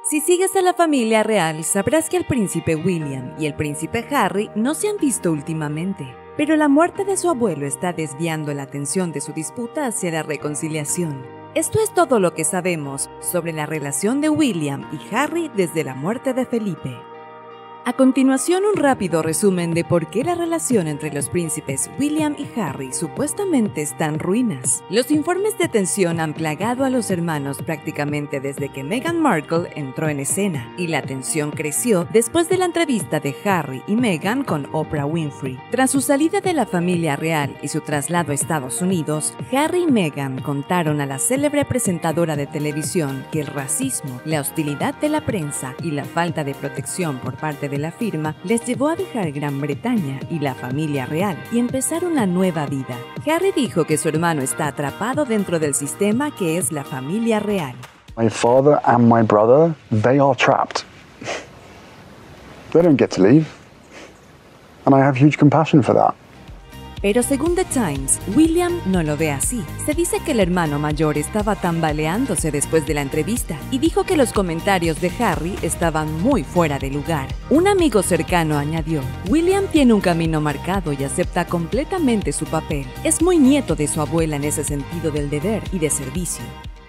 Si sigues a la familia real, sabrás que el príncipe William y el príncipe Harry no se han visto últimamente, pero la muerte de su abuelo está desviando la atención de su disputa hacia la reconciliación. Esto es todo lo que sabemos sobre la relación de William y Harry desde la muerte de Felipe. A continuación, un rápido resumen de por qué la relación entre los príncipes William y Harry supuestamente está en ruinas. Los informes de tensión han plagado a los hermanos prácticamente desde que Meghan Markle entró en escena, y la tensión creció después de la entrevista de Harry y Meghan con Oprah Winfrey. Tras su salida de la familia real y su traslado a Estados Unidos, Harry y Meghan contaron a la célebre presentadora de televisión que el racismo, la hostilidad de la prensa y la falta de protección por parte de la firma les llevó a dejar Gran Bretaña y la familia real y empezar una nueva vida. Harry dijo que su hermano está atrapado dentro del sistema que es la familia real. My father and my brother, they are trapped. They don't get to leave. And I have huge compassion for that. Pero según The Times, William no lo ve así. Se dice que el hermano mayor estaba tambaleándose después de la entrevista y dijo que los comentarios de Harry estaban muy fuera de lugar. Un amigo cercano añadió: William tiene un camino marcado y acepta completamente su papel. Es muy nieto de su abuela en ese sentido del deber y de servicio.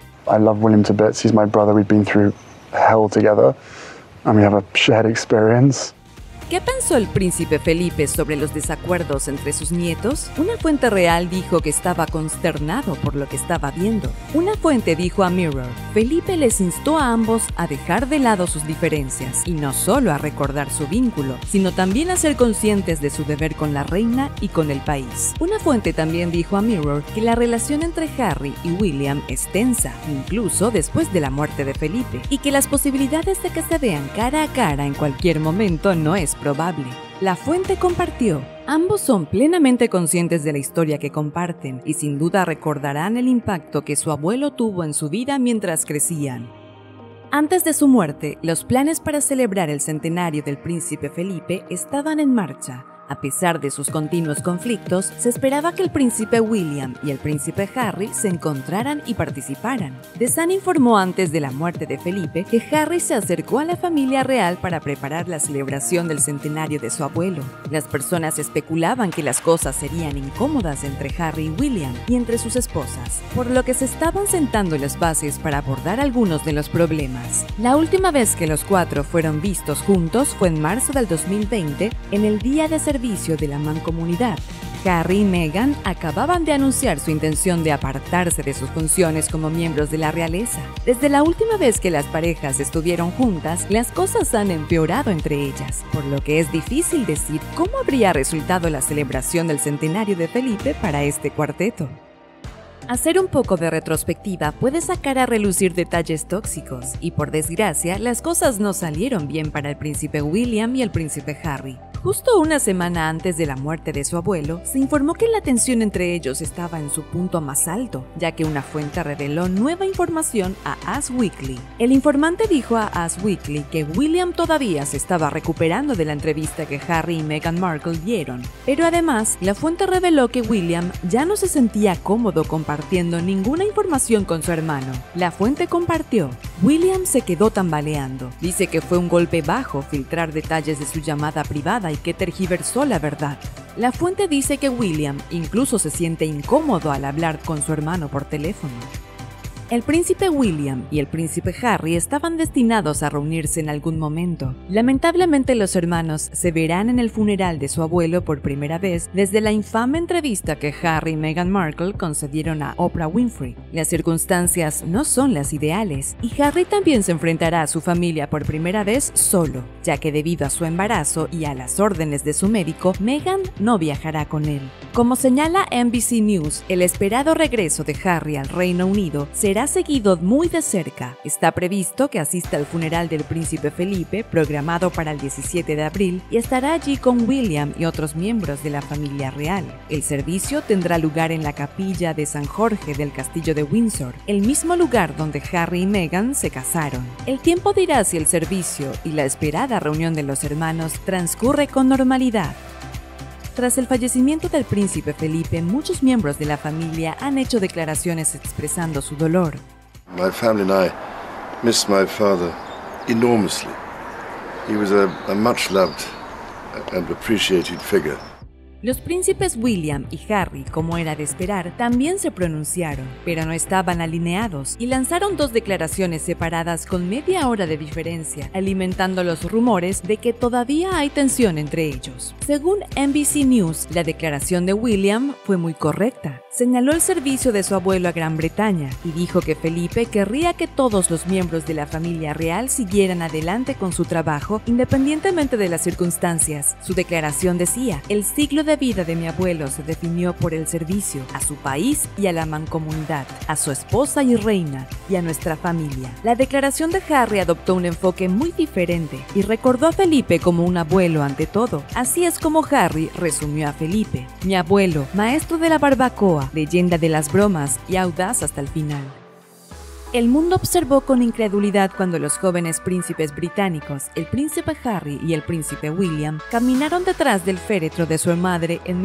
I love William to bits. He's my brother. We've been through hell together and we have a shared experience. ¿Qué pensó el príncipe Felipe sobre los desacuerdos entre sus nietos? Una fuente real dijo que estaba consternado por lo que estaba viendo. Una fuente dijo a Mirror: Felipe les instó a ambos a dejar de lado sus diferencias y no solo a recordar su vínculo, sino también a ser conscientes de su deber con la reina y con el país. Una fuente también dijo a Mirror que la relación entre Harry y William es tensa, incluso después de la muerte de Felipe, y que las posibilidades de que se vean cara a cara en cualquier momento no es probable. La fuente compartió: ambos son plenamente conscientes de la historia que comparten y sin duda recordarán el impacto que su abuelo tuvo en su vida mientras crecían. Antes de su muerte, los planes para celebrar el centenario del príncipe Felipe estaban en marcha. A pesar de sus continuos conflictos, se esperaba que el príncipe William y el príncipe Harry se encontraran y participaran. The Sun informó antes de la muerte de Felipe que Harry se acercó a la familia real para preparar la celebración del centenario de su abuelo. Las personas especulaban que las cosas serían incómodas entre Harry y William y entre sus esposas, por lo que se estaban sentando las bases para abordar algunos de los problemas. La última vez que los cuatro fueron vistos juntos fue en marzo del 2020, en el día de servicio de la mancomunidad. Harry y Meghan acababan de anunciar su intención de apartarse de sus funciones como miembros de la realeza. Desde la última vez que las parejas estuvieron juntas, las cosas han empeorado entre ellas, por lo que es difícil decir cómo habría resultado la celebración del centenario de Felipe para este cuarteto. Hacer un poco de retrospectiva puede sacar a relucir detalles tóxicos, y por desgracia, las cosas no salieron bien para el príncipe William y el príncipe Harry. Justo una semana antes de la muerte de su abuelo, se informó que la tensión entre ellos estaba en su punto más alto, ya que una fuente reveló nueva información a Us Weekly. El informante dijo a Us Weekly que William todavía se estaba recuperando de la entrevista que Harry y Meghan Markle dieron, pero además, la fuente reveló que William ya no se sentía cómodo compartiendo ninguna información con su hermano. La fuente compartió: William se quedó tambaleando. Dice que fue un golpe bajo filtrar detalles de su llamada privada y que tergiversó la verdad. La fuente dice que William incluso se siente incómodo al hablar con su hermano por teléfono. El príncipe William y el príncipe Harry estaban destinados a reunirse en algún momento. Lamentablemente, los hermanos se verán en el funeral de su abuelo por primera vez desde la infame entrevista que Harry y Meghan Markle concedieron a Oprah Winfrey. Las circunstancias no son las ideales, y Harry también se enfrentará a su familia por primera vez solo, ya que debido a su embarazo y a las órdenes de su médico, Meghan no viajará con él. Como señala NBC News, el esperado regreso de Harry al Reino Unido será seguido muy de cerca. Está previsto que asista al funeral del príncipe Felipe, programado para el 17 de abril, y estará allí con William y otros miembros de la familia real. El servicio tendrá lugar en la capilla de San Jorge del Castillo de Windsor, el mismo lugar donde Harry y Meghan se casaron. El tiempo dirá si el servicio y la esperada reunión de los hermanos transcurre con normalidad. Tras el fallecimiento del príncipe Felipe, muchos miembros de la familia han hecho declaraciones expresando su dolor. My family and I miss my father enormously. He was a much loved and appreciated figure. Los príncipes William y Harry, como era de esperar, también se pronunciaron, pero no estaban alineados y lanzaron dos declaraciones separadas con media hora de diferencia, alimentando los rumores de que todavía hay tensión entre ellos. Según NBC News, la declaración de William fue muy correcta. Señaló el servicio de su abuelo a Gran Bretaña y dijo que Felipe querría que todos los miembros de la familia real siguieran adelante con su trabajo independientemente de las circunstancias. Su declaración decía: "El siglo de vida de mi abuelo se definió por el servicio a su país y a la mancomunidad, a su esposa y reina y a nuestra familia". La declaración de Harry adoptó un enfoque muy diferente y recordó a Felipe como un abuelo ante todo. Así es como Harry resumió a Felipe: "Mi abuelo, maestro de la barbacoa, leyenda de las bromas y audaz hasta el final". El mundo observó con incredulidad cuando los jóvenes príncipes británicos, el príncipe Harry y el príncipe William, caminaron detrás del féretro de su madre en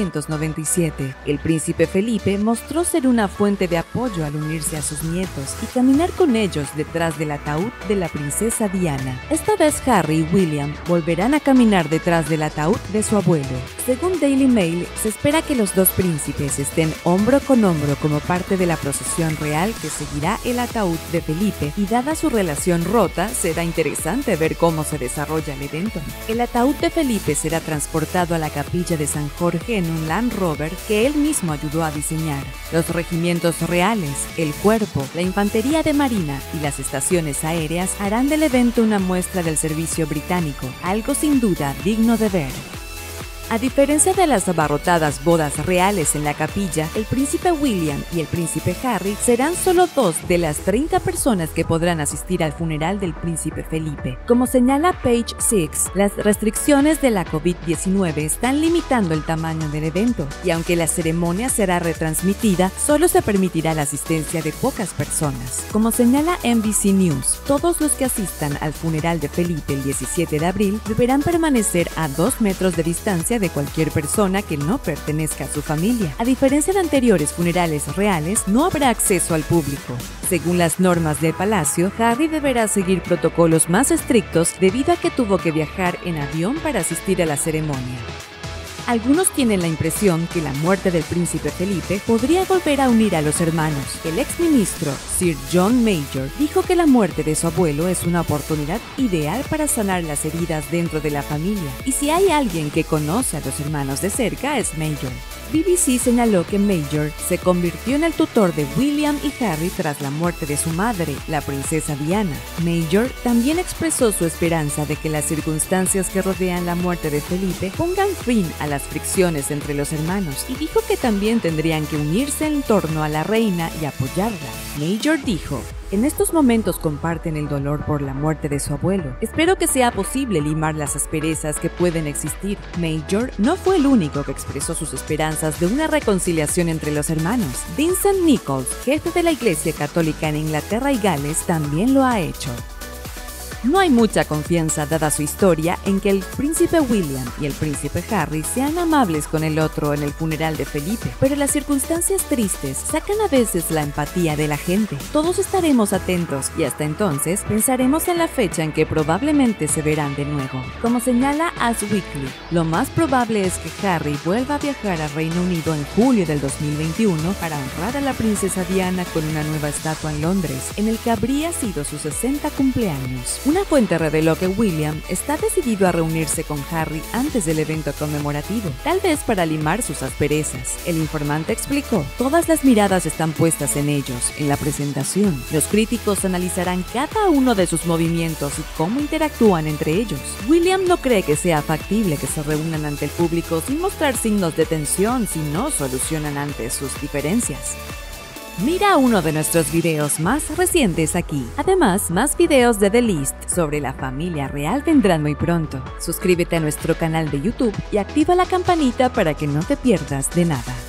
1997. El príncipe Felipe mostró ser una fuente de apoyo al unirse a sus nietos y caminar con ellos detrás del ataúd de la princesa Diana. Esta vez Harry y William volverán a caminar detrás del ataúd de su abuelo. Según Daily Mail, se espera que los dos príncipes estén hombro con hombro como parte de la procesión real que seguirá el ataúd de Felipe, y dada su relación rota, será interesante ver cómo se desarrolla el evento. El ataúd de Felipe será transportado a la capilla de San Jorge en un Land Rover que él mismo ayudó a diseñar. Los regimientos reales, el cuerpo, la infantería de marina y las estaciones aéreas harán del evento una muestra del servicio británico, algo sin duda digno de ver. A diferencia de las abarrotadas bodas reales en la capilla, el príncipe William y el príncipe Harry serán solo 2 de las 30 personas que podrán asistir al funeral del príncipe Felipe. Como señala Page Six, las restricciones de la COVID-19 están limitando el tamaño del evento, y aunque la ceremonia será retransmitida, solo se permitirá la asistencia de pocas personas. Como señala NBC News, todos los que asistan al funeral de Felipe el 17 de abril deberán permanecer a 2 metros de distancia de cualquier persona que no pertenezca a su familia. A diferencia de anteriores funerales reales, no habrá acceso al público. Según las normas del palacio, Harry deberá seguir protocolos más estrictos debido a que tuvo que viajar en avión para asistir a la ceremonia. Algunos tienen la impresión que la muerte del príncipe Felipe podría volver a unir a los hermanos. El exministro Sir John Major dijo que la muerte de su abuelo es una oportunidad ideal para sanar las heridas dentro de la familia, y si hay alguien que conoce a los hermanos de cerca es Major. BBC señaló que Major se convirtió en el tutor de William y Harry tras la muerte de su madre, la princesa Diana. Major también expresó su esperanza de que las circunstancias que rodean la muerte de Felipe pongan fin a las fricciones entre los hermanos, y dijo que también tendrían que unirse en torno a la reina y apoyarla. Major dijo: "En estos momentos comparten el dolor por la muerte de su abuelo. Espero que sea posible limar las asperezas que pueden existir". Major no fue el único que expresó sus esperanzas de una reconciliación entre los hermanos. Vincent Nichols, jefe de la Iglesia Católica en Inglaterra y Gales, también lo ha hecho. No hay mucha confianza, dada su historia, en que el príncipe William y el príncipe Harry sean amables con el otro en el funeral de Felipe, pero las circunstancias tristes sacan a veces la empatía de la gente. Todos estaremos atentos y hasta entonces pensaremos en la fecha en que probablemente se verán de nuevo. Como señala Us Weekly, lo más probable es que Harry vuelva a viajar a Reino Unido en julio del 2021 para honrar a la princesa Diana con una nueva estatua en Londres, en el que habría sido su 60 cumpleaños. Una fuente reveló que William está decidido a reunirse con Harry antes del evento conmemorativo, tal vez para limar sus asperezas. El informante explicó: "Todas las miradas están puestas en ellos, en la presentación. Los críticos analizarán cada uno de sus movimientos y cómo interactúan entre ellos". William no cree que sea factible que se reúnan ante el público sin mostrar signos de tensión si no solucionan antes sus diferencias. Mira uno de nuestros videos más recientes aquí. Además, más videos de The List sobre la familia real vendrán muy pronto. Suscríbete a nuestro canal de YouTube y activa la campanita para que no te pierdas de nada.